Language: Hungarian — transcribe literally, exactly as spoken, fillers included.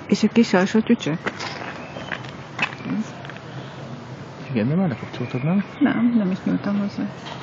És a kis alsó csücsök? Igen, de már lekapcsoltad, nem? Nem, nem is nyúltam hozzá.